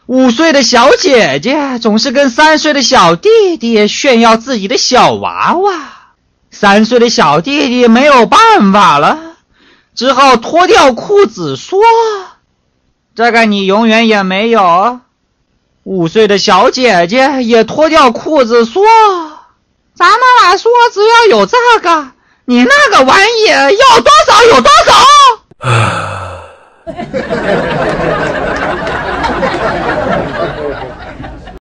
5岁的小姐姐总是跟3岁的小弟弟炫耀自己的小娃娃，3岁的小弟弟没有办法了，只好脱掉裤子说：这个你永远也没有。5岁的小姐姐也脱掉裤子说：咱们俩说只要有这个，你那个玩意要多少有多少。